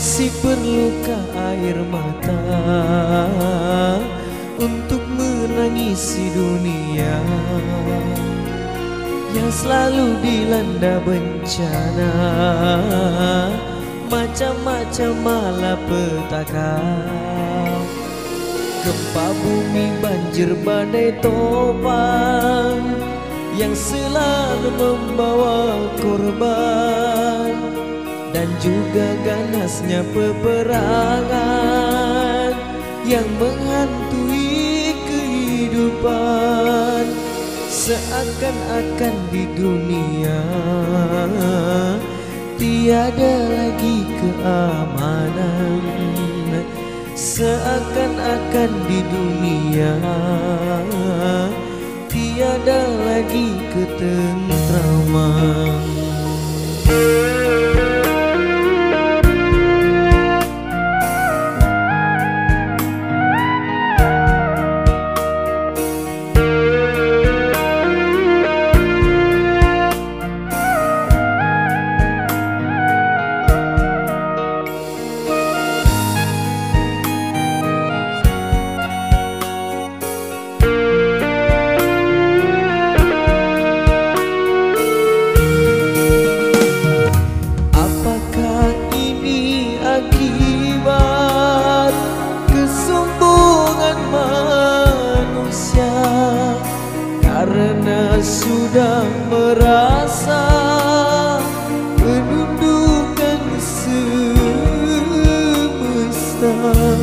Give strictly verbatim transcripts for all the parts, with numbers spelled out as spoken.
Masih perlukah air mata untuk menangisi dunia yang selalu dilanda bencana, macam-macam malapetaka, gempa bumi, banjir, badai, topan yang selalu membawa korban, dan juga ganasnya peperangan yang menghantui kehidupan. Seakan-akan di dunia tiada lagi keamanan, seakan-akan di dunia tiada lagi ketentraman. Akibat kesombongan manusia, karena sudah merasa penundukan semesta.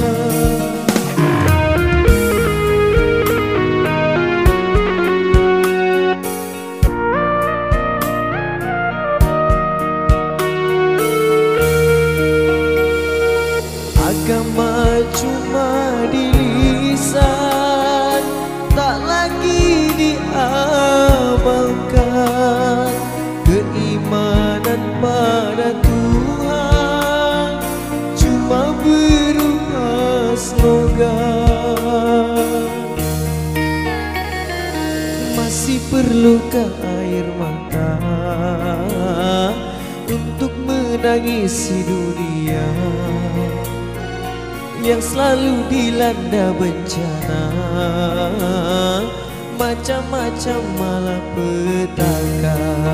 Agama cuma di lisan, tak lagi diamalkan. Keimanan pada Tuhan cuma berupa slogan. Masih perlukah air mata untuk menangisi dunia yang selalu dilanda bencana, macam-macam malapetaka.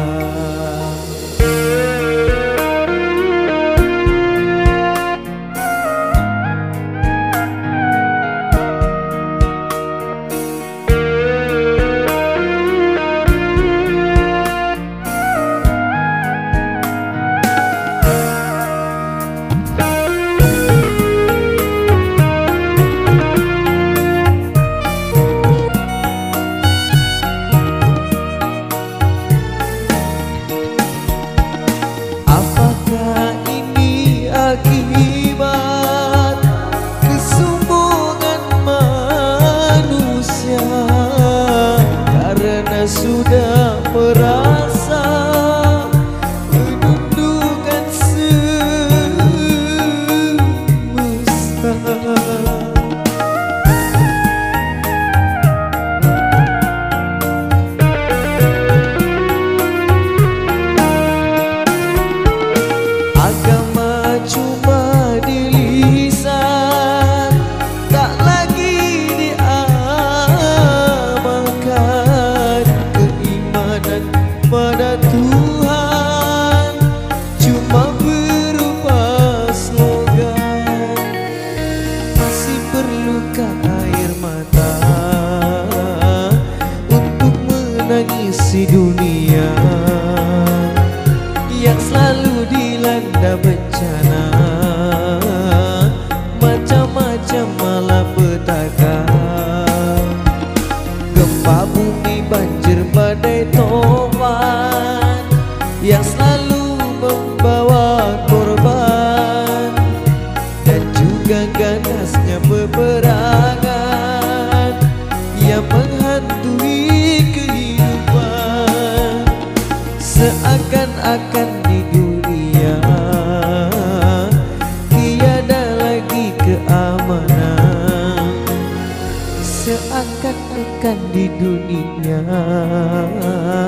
Akibat kesombongan manusia, karena sudah merasa penundukan semesta. Agama cuma di lisan, tak lagi diamalkan. Keimanan pada Tuhan cuma berupa slogan. Masih perlukah air mata untuk menangisi dunia yang selalu dilanda bencana, macam-macam malapetaka, gempa bumi, banjir, badai, topan yang selalu membawa korban, dan juga ganasnya peperangan yang menghantui kehidupan. Seakan-akan di dunia tiada lagi keamanan, seakan-akan di dunia